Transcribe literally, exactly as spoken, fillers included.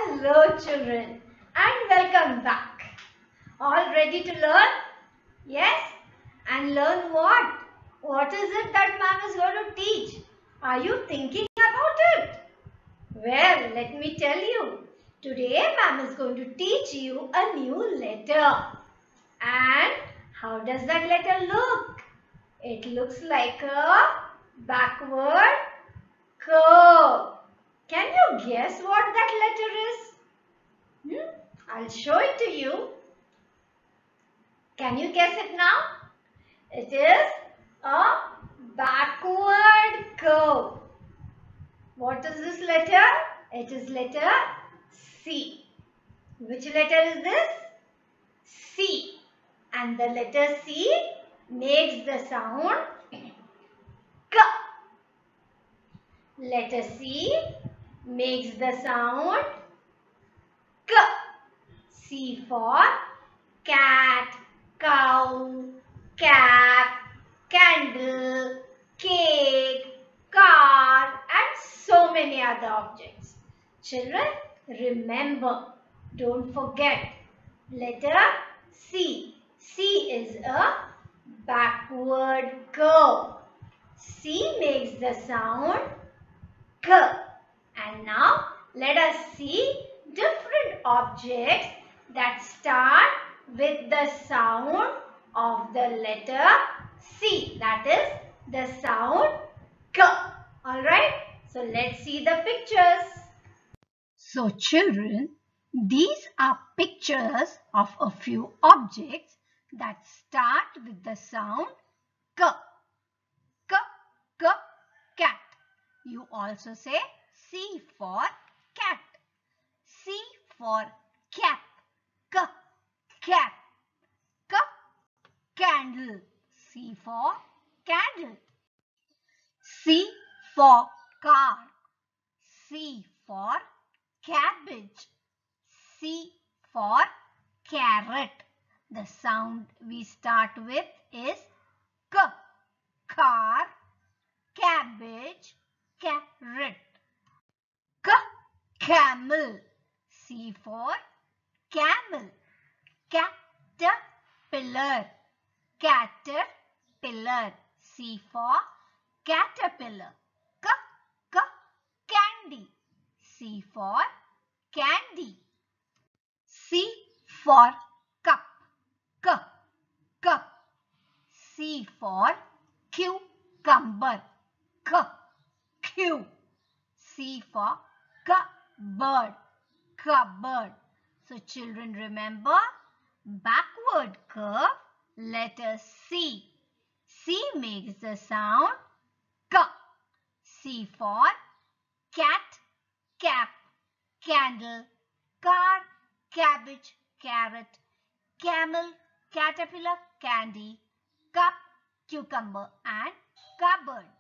Hello children and welcome back. All ready to learn? Yes? And learn what? What is it that ma'am is going to teach? Are you thinking about it? Well, let me tell you. Today ma'am is going to teach you a new letter. And how does that letter look? It looks like a backward curve. Can you guess what that letter is? Hmm? I'll show it to you. Can you guess it now? It is a backward curve. What is this letter? It is letter C. Which letter is this? C. And the letter C makes the sound K. Letter C makes the sound K. C for cat, cow, cap, candle, cake, car and so many other objects. Children, remember, don't forget, letter C. C is a backward curve. C makes the sound K. And now let us see different objects that start with the sound of the letter C. That is the sound K. Alright, so let's see the pictures. So children, these are pictures of a few objects that start with the sound K. K, K, cat. You also say C for cat. C for cap. K, cap. K, candle. C for candle. C for car. C for cabbage. C for carrot. The sound we start with is K. Car, cabbage, carrot. K, camel. C for camel. Caterpillar. Caterpillar. C for caterpillar. K, K, candy. C for candy. C for cup. K, cup. C for cucumber. K, Q. C for cupboard. Cupboard. So children, remember, backward curve, letter C. C makes the sound K. C for cat, cap, candle, car, cabbage, carrot, camel, caterpillar, candy, cup, cucumber and cupboard.